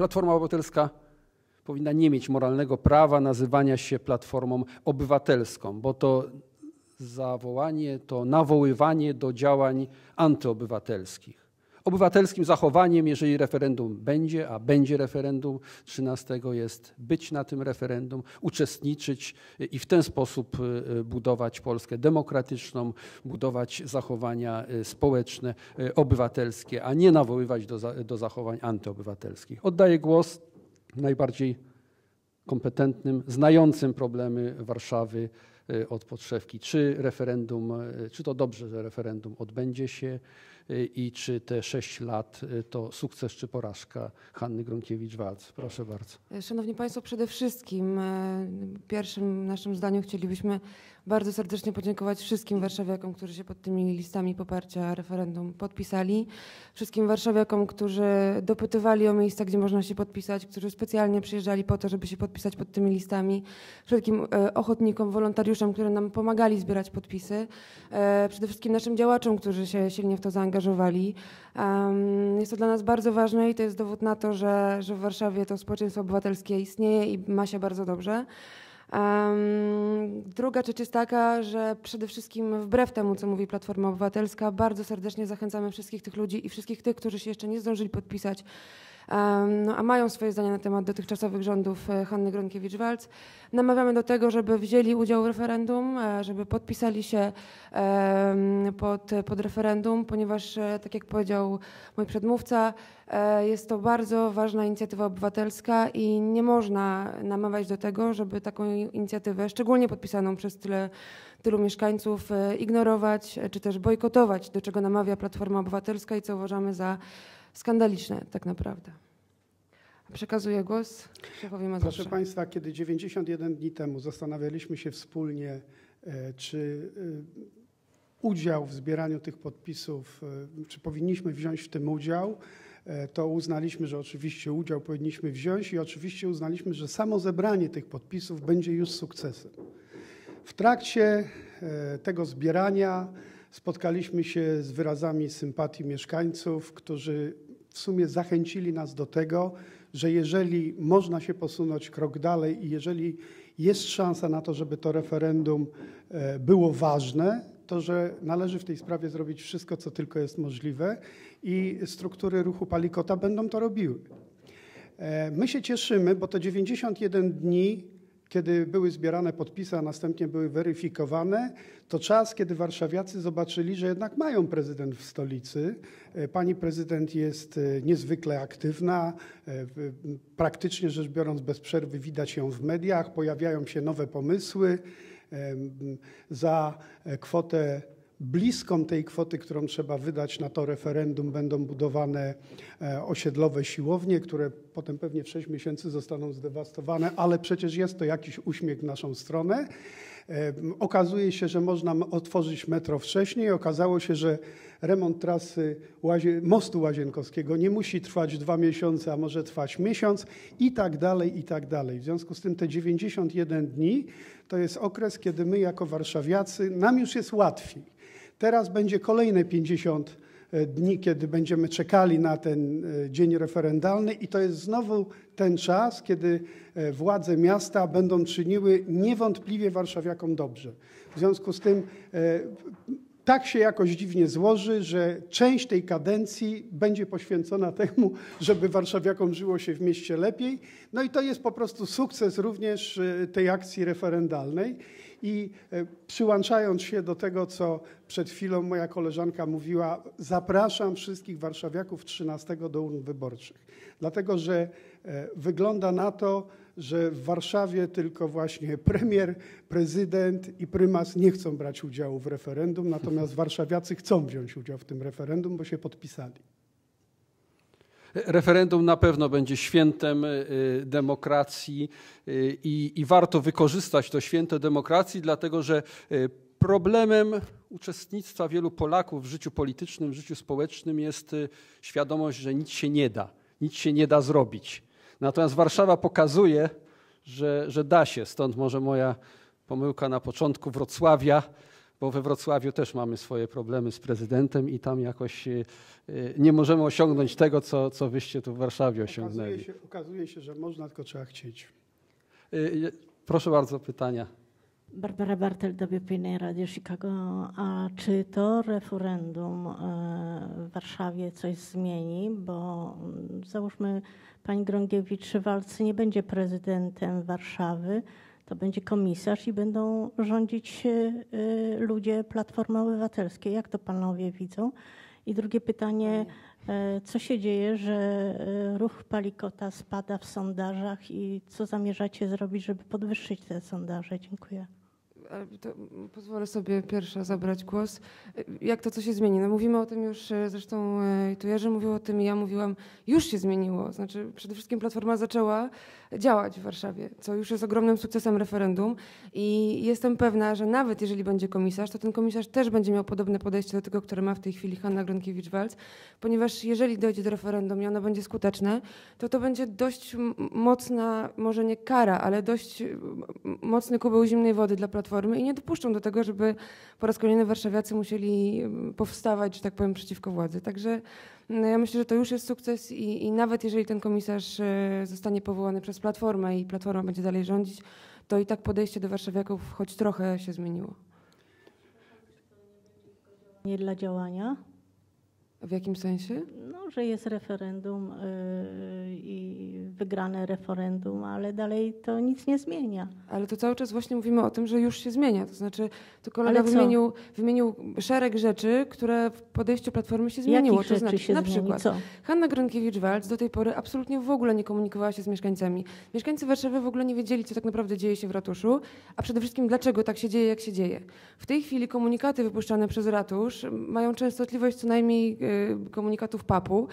Platforma Obywatelska powinna nie mieć moralnego prawa nazywania się Platformą Obywatelską, bo to zawołanie, to nawoływanie do działań antyobywatelskich. Obywatelskim zachowaniem, jeżeli referendum będzie, a będzie referendum 13, jest być na tym referendum, uczestniczyć i w ten sposób budować Polskę demokratyczną, budować zachowania społeczne, obywatelskie, a nie nawoływać do zachowań antyobywatelskich. Oddaję głos najbardziej kompetentnym, znającym problemy Warszawy od podszewki. Czy to dobrze, że referendum odbędzie się i czy te 6 lat to sukces czy porażka Hanny Gronkiewicz-Waltz? Proszę bardzo. Szanowni Państwo, przede wszystkim w pierwszym naszym zdaniu chcielibyśmy bardzo serdecznie podziękować wszystkim warszawiakom, którzy się pod tymi listami poparcia referendum podpisali. Wszystkim warszawiakom, którzy dopytywali o miejsca, gdzie można się podpisać, którzy specjalnie przyjeżdżali po to, żeby się podpisać pod tymi listami. Wszelkim ochotnikom, wolontariuszom, którzy nam pomagali zbierać podpisy. Przede wszystkim naszym działaczom, którzy się silnie w to zaangażowali. Jest to dla nas bardzo ważne i to jest dowód na to, że w Warszawie to społeczeństwo obywatelskie istnieje i ma się bardzo dobrze. Druga rzecz jest taka, że przede wszystkim wbrew temu, co mówi Platforma Obywatelska, bardzo serdecznie zachęcamy wszystkich tych ludzi i wszystkich tych, którzy się jeszcze nie zdążyli podpisać, a mają swoje zdania na temat dotychczasowych rządów Hanny Gronkiewicz-Waltz. Namawiamy do tego, żeby wzięli udział w referendum, żeby podpisali się pod referendum, ponieważ, tak jak powiedział mój przedmówca, jest to bardzo ważna inicjatywa obywatelska i nie można namawiać do tego, żeby taką inicjatywę, szczególnie podpisaną przez tylu mieszkańców, ignorować czy też bojkotować, do czego namawia Platforma Obywatelska i co uważamy za skandaliczne tak naprawdę. Przekazuję głos szefowi Mazowsza. Proszę Państwa, kiedy 91 dni temu zastanawialiśmy się wspólnie, czy udział w zbieraniu tych podpisów, czy powinniśmy wziąć w tym udział, to uznaliśmy, że oczywiście udział powinniśmy wziąć i oczywiście uznaliśmy, że samo zebranie tych podpisów będzie już sukcesem. W trakcie tego zbierania spotkaliśmy się z wyrazami sympatii mieszkańców, którzy w sumie zachęcili nas do tego, że jeżeli można się posunąć krok dalej i jeżeli jest szansa na to, żeby to referendum było ważne, to że należy w tej sprawie zrobić wszystko, co tylko jest możliwe i struktury ruchu Palikota będą to robiły. My się cieszymy, bo to 91 dni, kiedy były zbierane podpisy, a następnie były weryfikowane, to czas, kiedy warszawiacy zobaczyli, że jednak mają prezydent w stolicy. Pani prezydent jest niezwykle aktywna, praktycznie rzecz biorąc bez przerwy widać ją w mediach, pojawiają się nowe pomysły. Za kwotę bliską tej kwoty, którą trzeba wydać na to referendum, będą budowane osiedlowe siłownie, które potem pewnie w 6 miesięcy zostaną zdewastowane, ale przecież jest to jakiś uśmiech w naszą stronę. Okazuje się, że można otworzyć metro wcześniej. Okazało się, że remont trasy mostu Łazienkowskiego nie musi trwać 2 miesiące, a może trwać miesiąc i tak dalej, i tak dalej. W związku z tym te 91 dni to jest okres, kiedy my jako warszawiacy, nam już jest łatwiej. Teraz będzie kolejne 50 dni, kiedy będziemy czekali na ten dzień referendalny i to jest znowu ten czas, kiedy władze miasta będą czyniły niewątpliwie warszawiakom dobrze. W związku z tym tak się jakoś dziwnie złoży, że część tej kadencji będzie poświęcona temu, żeby warszawiakom żyło się w mieście lepiej. No i to jest po prostu sukces również tej akcji referendalnej. I przyłączając się do tego, co przed chwilą moja koleżanka mówiła, zapraszam wszystkich warszawiaków 13 do urn wyborczych. Dlatego, że wygląda na to, że w Warszawie tylko właśnie premier, prezydent i prymas nie chcą brać udziału w referendum, natomiast warszawiacy chcą wziąć udział w tym referendum, bo się podpisali. Referendum na pewno będzie świętem demokracji i warto wykorzystać to święto demokracji, dlatego że problemem uczestnictwa wielu Polaków w życiu politycznym, w życiu społecznym jest świadomość, że nic się nie da zrobić. Natomiast Warszawa pokazuje, że da się, stąd może moja pomyłka na początku Wrocławia, bo we Wrocławiu też mamy swoje problemy z prezydentem i tam jakoś nie możemy osiągnąć tego, co wyście tu w Warszawie osiągnęli. Okazuje się, że można, tylko trzeba chcieć. Proszę bardzo, pytania. Barbara Bartel, WPNE Radio Chicago. A czy to referendum w Warszawie coś zmieni? Bo załóżmy, pani Gronkiewicz-Waltz nie będzie prezydentem Warszawy, to będzie komisarz i będą rządzić ludzie Platformy Obywatelskiej. Jak to panowie widzą? I drugie pytanie, co się dzieje, że ruch Palikota spada w sondażach i co zamierzacie zrobić, żeby podwyższyć te sondaże? Dziękuję. To pozwolę sobie pierwsza zabrać głos. Jak to, co się zmieni? No mówimy o tym już, zresztą tu Jerzy mówił o tym i ja mówiłam, już się zmieniło. Znaczy przede wszystkim Platforma zaczęła działać w Warszawie, co już jest ogromnym sukcesem referendum i jestem pewna, że nawet jeżeli będzie komisarz, to ten komisarz też będzie miał podobne podejście do tego, które ma w tej chwili Hanna Gronkiewicz-Waltz, ponieważ jeżeli dojdzie do referendum i ono będzie skuteczne, to będzie dość mocna, może nie kara, ale dość mocny kubeł zimnej wody dla Platformy i nie dopuszczą do tego, żeby po raz kolejny warszawiacy musieli powstawać, że tak powiem, przeciwko władzy. Także ja myślę, że to już jest sukces i nawet jeżeli ten komisarz zostanie powołany przez Platformę i Platforma będzie dalej rządzić, to i tak podejście do warszawiaków choć trochę się zmieniło. Nie dla działania? W jakim sensie? No, że jest referendum i wygrane referendum, ale dalej to nic nie zmienia. Ale to cały czas właśnie mówimy o tym, że już się zmienia. To znaczy, to kolega Ale co? wymienił szereg rzeczy, które w podejściu Platformy się zmieniło. Jakich To rzeczy znaczy, się na zmieni? przykład Co? Hanna Gronkiewicz-Waltz do tej pory absolutnie w ogóle nie komunikowała się z mieszkańcami. Mieszkańcy Warszawy w ogóle nie wiedzieli, co tak naprawdę dzieje się w ratuszu, a przede wszystkim dlaczego tak się dzieje, jak się dzieje. W tej chwili komunikaty wypuszczane przez ratusz mają częstotliwość co najmniej komunikatów PAP-u.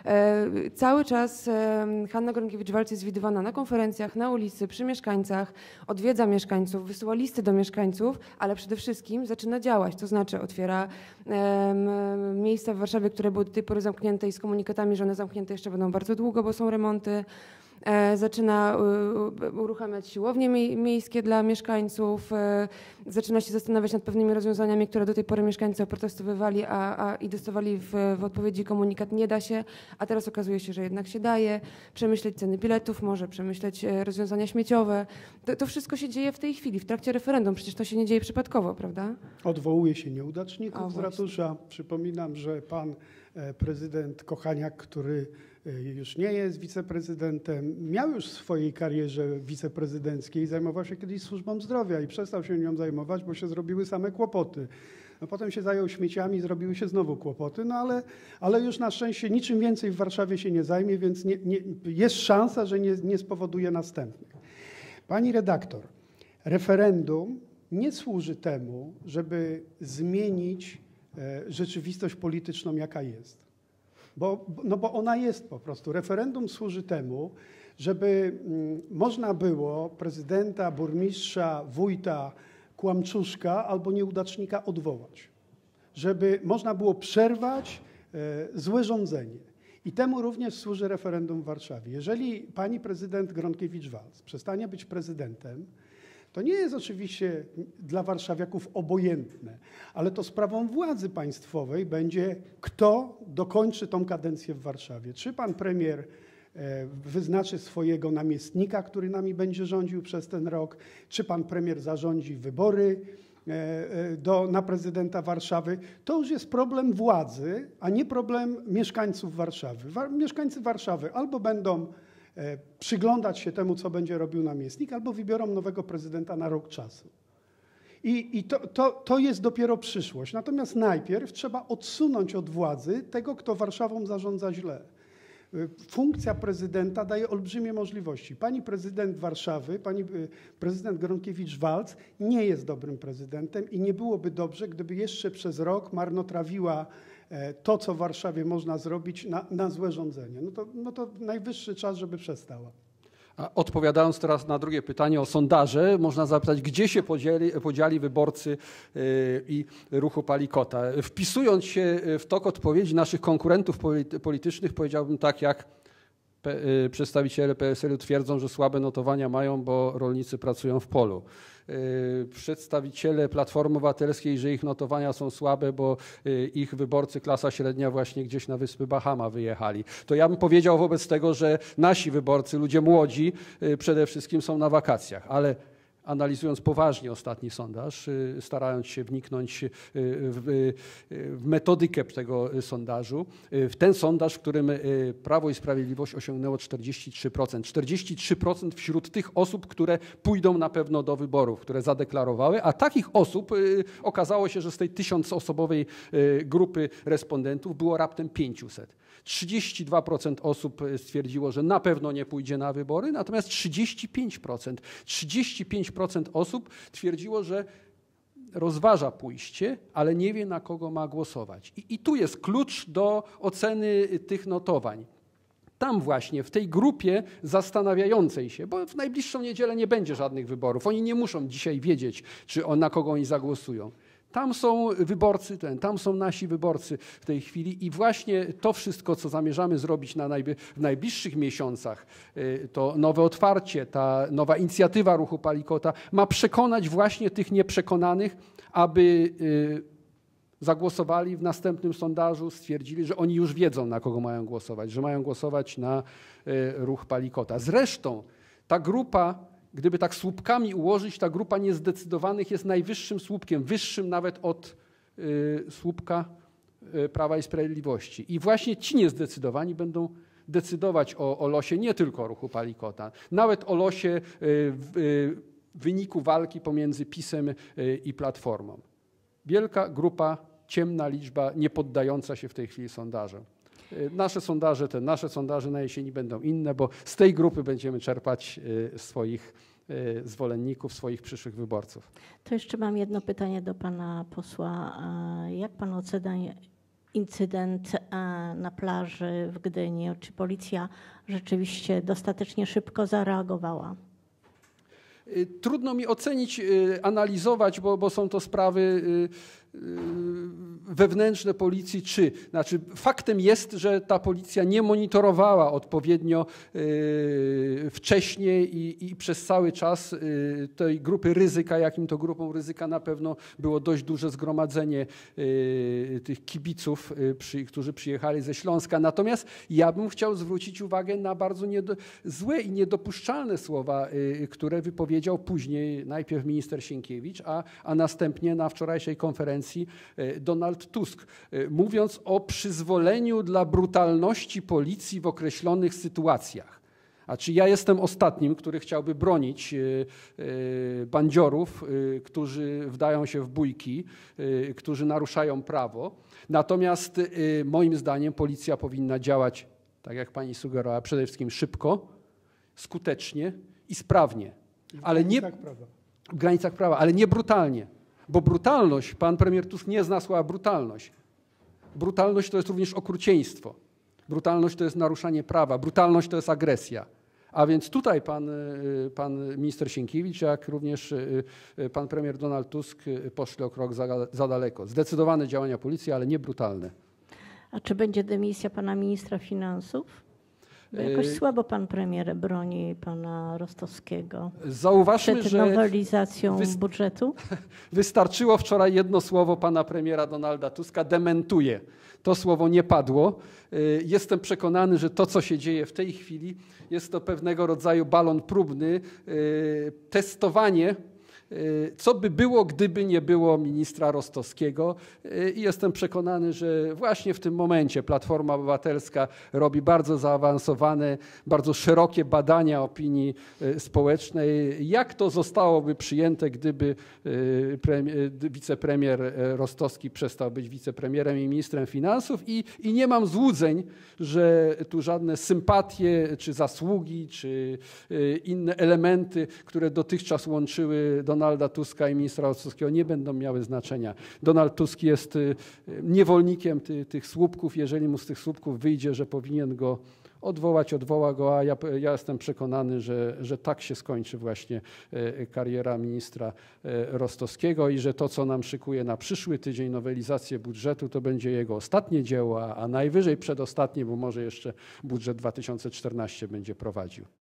Cały czas Hanna Gronkiewicz-Waltz jest widywana na konferencjach, na ulicy, przy mieszkańcach, odwiedza mieszkańców, wysyła listy do mieszkańców, ale przede wszystkim zaczyna działać, to znaczy otwiera miejsca w Warszawie, które były do tej pory zamknięte i z komunikatami, że one zamknięte jeszcze będą bardzo długo, bo są remonty. Zaczyna uruchamiać siłownie miejskie dla mieszkańców, zaczyna się zastanawiać nad pewnymi rozwiązaniami, które do tej pory mieszkańcy oprotestowywali i dostawali w odpowiedzi komunikat nie da się, a teraz okazuje się, że jednak się daje. Przemyśleć ceny biletów, może przemyśleć rozwiązania śmieciowe. To wszystko się dzieje w tej chwili, w trakcie referendum. Przecież to się nie dzieje przypadkowo, prawda? Odwołuje się nieudaczników z ratusza. Przypominam, że pan prezydent Kochaniak, który już nie jest wiceprezydentem, miał już w swojej karierze wiceprezydenckiej, zajmował się kiedyś służbą zdrowia i przestał się nią zajmować, bo się zrobiły same kłopoty. No potem się zajął śmieciami, zrobiły się znowu kłopoty, no ale już na szczęście niczym więcej w Warszawie się nie zajmie, więc jest szansa, że nie spowoduje następnych. Pani redaktor, referendum nie służy temu, żeby zmienić rzeczywistość polityczną, jaka jest. Bo ona jest po prostu. Referendum służy temu, żeby można było prezydenta, burmistrza, wójta, kłamczuszka albo nieudacznika odwołać. Żeby można było przerwać złe rządzenie. I temu również służy referendum w Warszawie. Jeżeli pani prezydent Gronkiewicz-Waltz przestanie być prezydentem, to nie jest oczywiście dla warszawiaków obojętne, ale to sprawą władzy państwowej będzie, kto dokończy tą kadencję w Warszawie. Czy pan premier wyznaczy swojego namiestnika, który nami będzie rządził przez ten rok, czy pan premier zarządzi wybory na prezydenta Warszawy. To już jest problem władzy, a nie problem mieszkańców Warszawy. Mieszkańcy Warszawy albo będą przyglądać się temu, co będzie robił namiestnik, albo wybiorą nowego prezydenta na rok czasu. I to jest dopiero przyszłość. Natomiast najpierw trzeba odsunąć od władzy tego, kto Warszawą zarządza źle. Funkcja prezydenta daje olbrzymie możliwości. Pani prezydent Warszawy, pani prezydent Gronkiewicz-Waltz nie jest dobrym prezydentem i nie byłoby dobrze, gdyby jeszcze przez rok marnotrawiła to, co w Warszawie można zrobić na złe rządzenie. No to najwyższy czas, żeby przestała. A odpowiadając teraz na drugie pytanie o sondaże, można zapytać, gdzie się podzieli wyborcy i ruchu Palikota. Wpisując się w tok odpowiedzi naszych konkurentów politycznych, powiedziałbym tak jak Przedstawiciele PSL-u twierdzą, że słabe notowania mają, bo rolnicy pracują w polu. Przedstawiciele Platformy Obywatelskiej, że ich notowania są słabe, bo ich wyborcy, klasa średnia właśnie gdzieś na wyspy Bahama wyjechali. To ja bym powiedział wobec tego, że nasi wyborcy, ludzie młodzi przede wszystkim są na wakacjach, ale analizując poważnie ostatni sondaż, starając się wniknąć w metodykę tego sondażu, w ten sondaż, w którym Prawo i Sprawiedliwość osiągnęło 43%. 43% wśród tych osób, które pójdą na pewno do wyborów, które zadeklarowały, a takich osób okazało się, że z tej 1000-osobowej grupy respondentów było raptem 500. 32% osób stwierdziło, że na pewno nie pójdzie na wybory, natomiast 35% osób twierdziło, że rozważa pójście, ale nie wie, na kogo ma głosować. I tu jest klucz do oceny tych notowań. Tam właśnie, w tej grupie zastanawiającej się, bo w najbliższą niedzielę nie będzie żadnych wyborów. Oni nie muszą dzisiaj wiedzieć, na kogo oni zagłosują. Tam są wyborcy, tam są nasi wyborcy w tej chwili i właśnie to wszystko, co zamierzamy zrobić w najbliższych miesiącach, to nowe otwarcie, ta nowa inicjatywa Ruchu Palikota ma przekonać właśnie tych nieprzekonanych, aby zagłosowali w następnym sondażu, stwierdzili, że oni już wiedzą, na kogo mają głosować, że mają głosować na Ruch Palikota. Zresztą ta grupa, gdyby tak słupkami ułożyć, ta grupa niezdecydowanych jest najwyższym słupkiem, wyższym nawet od słupka Prawa i Sprawiedliwości. I właśnie ci niezdecydowani będą decydować o losie nie tylko Ruchu Palikota, nawet o losie wyniku walki pomiędzy PiS-em i Platformą. Wielka grupa, ciemna liczba, nie poddająca się w tej chwili sondażom. Nasze sondaże na jesieni będą inne, bo z tej grupy będziemy czerpać swoich zwolenników, swoich przyszłych wyborców. To jeszcze mam jedno pytanie do pana posła. Jak pan ocenia incydent na plaży w Gdyni? Czy policja rzeczywiście dostatecznie szybko zareagowała? Trudno mi ocenić, analizować, bo są to sprawy wewnętrzne policji, znaczy faktem jest, że ta policja nie monitorowała odpowiednio wcześniej i przez cały czas tej grupy ryzyka, jakim to grupą ryzyka na pewno było dość duże zgromadzenie tych kibiców, którzy przyjechali ze Śląska. Natomiast ja bym chciał zwrócić uwagę na bardzo złe i niedopuszczalne słowa, które wypowiedział później najpierw minister Sienkiewicz, a następnie na wczorajszej konferencji Donald Tusk, mówiąc o przyzwoleniu dla brutalności policji w określonych sytuacjach. Znaczy ja jestem ostatnim, który chciałby bronić bandziorów, którzy wdają się w bójki, którzy naruszają prawo. Natomiast moim zdaniem policja powinna działać, tak jak pani sugerowała, przede wszystkim szybko, skutecznie i sprawnie. Ale nie w granicach prawa, ale nie brutalnie. Bo brutalność, pan premier Tusk nie zna słowa brutalność. Brutalność to jest również okrucieństwo. Brutalność to jest naruszanie prawa. Brutalność to jest agresja. A więc tutaj pan minister Sienkiewicz, jak również pan premier Donald Tusk poszli o krok za daleko. Zdecydowane działania policji, ale nie brutalne. A czy będzie dymisja pana ministra finansów? Bo jakoś słabo pan premier broni pana Rostowskiego. Zauważmy, przed że nowelizacją budżetu. Wystarczyło wczoraj jedno słowo pana premiera Donalda Tuska, dementuje. To słowo nie padło. Jestem przekonany, że to, co się dzieje w tej chwili, jest to pewnego rodzaju balon próbny, testowanie, co by było, gdyby nie było ministra Rostowskiego. I jestem przekonany, że właśnie w tym momencie Platforma Obywatelska robi bardzo zaawansowane, bardzo szerokie badania opinii społecznej. Jak to zostałoby przyjęte, gdyby wicepremier Rostowski przestał być wicepremierem i ministrem finansów? I nie mam złudzeń, że tu żadne sympatie, czy zasługi, czy inne elementy, które dotychczas łączyły Donalda Tuska i ministra Rostowskiego, nie będą miały znaczenia. Donald Tusk jest niewolnikiem tych słupków. Jeżeli mu z tych słupków wyjdzie, że powinien go odwołać, odwoła go, a ja jestem przekonany, że tak się skończy właśnie kariera ministra Rostowskiego i że to, co nam szykuje na przyszły tydzień, nowelizację budżetu, to będzie jego ostatnie dzieło, a najwyżej przedostatnie, bo może jeszcze budżet 2014 będzie prowadził.